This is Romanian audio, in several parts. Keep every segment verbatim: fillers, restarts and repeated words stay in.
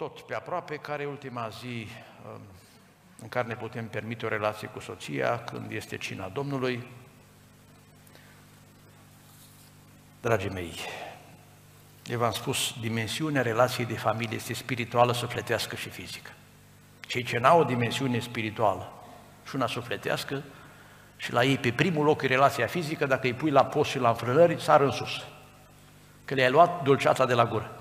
tot pe aproape, care e ultima zi în care ne putem permite o relație cu soția, când este cina Domnului. Dragii mei, eu v-am spus, dimensiunea relației de familie este spirituală, sufletească și fizică. Cei ce n-au o dimensiune spirituală și una sufletească, și la ei pe primul loc e relația fizică, dacă îi pui la post și la înfrânări, sar în sus, că le-ai luat dulceața de la gură.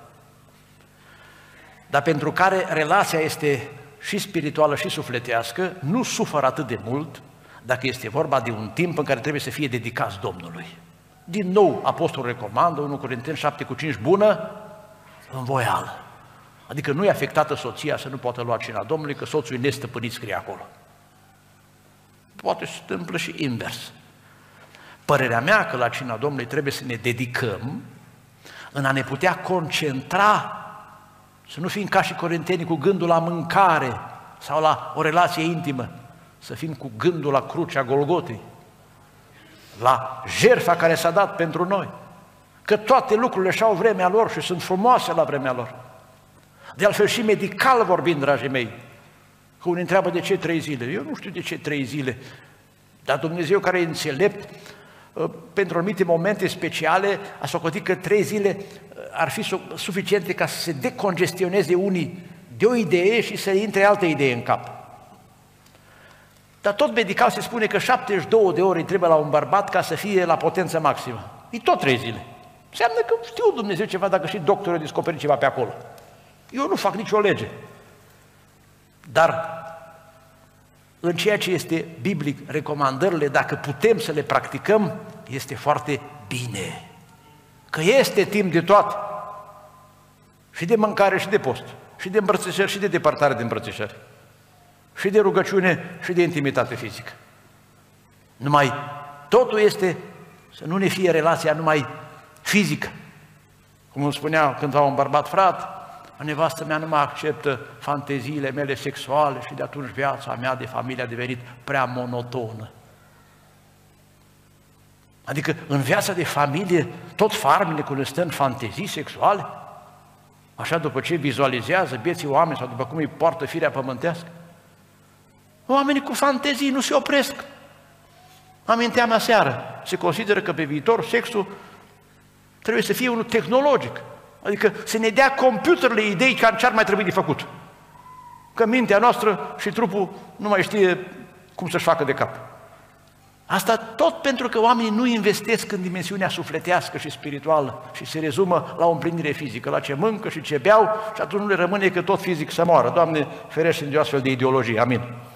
Dar pentru care relația este și spirituală și sufletească, nu suferă atât de mult dacă este vorba de un timp în care trebuie să fie dedicați Domnului. Din nou, apostolul recomandă, unu Corinteni șapte cu cinci, bună învoială. Adică nu e afectată soția să nu poată lua cina Domnului, că soțul e nestăpânit, scrie acolo. Poate se întâmplă și invers. Părerea mea că la cina Domnului trebuie să ne dedicăm în a ne putea concentra, să nu fim ca și corintenii cu gândul la mâncare sau la o relație intimă, să fim cu gândul la crucea Golgotei, la jertfa care s-a dat pentru noi, că toate lucrurile și-au vremea lor și sunt frumoase la vremea lor. De altfel și medical vorbind, dragii mei, că unii întreabă de ce trei zile. Eu nu știu de ce trei zile, dar Dumnezeu care e înțelept, pentru anumite momente speciale, a socotit că trei zile ar fi suficiente ca să se decongestioneze unii de o idee și să intre altă idee în cap. Dar tot medical se spune că șaptezeci și două de ore îi trebuie la un bărbat ca să fie la potență maximă. E tot trei zile. Înseamnă că știu Dumnezeu ceva dacă și doctorul a descoperit ceva pe acolo. Eu nu fac nicio lege. Dar în ceea ce este biblic, recomandările, dacă putem să le practicăm, este foarte bine. Că este timp de toate. Și de mâncare și de post. Și de îmbrățișări și de departare de îmbrățișări. Și de rugăciune și de intimitate fizică. Numai totul este să nu ne fie relația numai fizică. Cum îmi spunea cândva un bărbat, frate, nevastă mea nu mă acceptă fanteziile mele sexuale și de atunci viața mea de familie a devenit prea monotonă. Adică în viața de familie tot farmele când stă în fantezii sexuale, așa după ce vizualizează vieții oameni sau după cum îi poartă firea pământească. Oamenii cu fantezii nu se opresc. Aminteam aseară, se consideră că pe viitor sexul trebuie să fie unul tehnologic. Adică să ne dea computerele idei ca ce ar mai trebui de făcut. Că mintea noastră și trupul nu mai știe cum să-și facă de cap. Asta tot pentru că oamenii nu investesc în dimensiunea sufletească și spirituală și se rezumă la o împlinire fizică, la ce mâncă și ce beau și atunci nu le rămâne că tot fizic să moară. Doamne, ferește de o astfel de ideologie. Amin.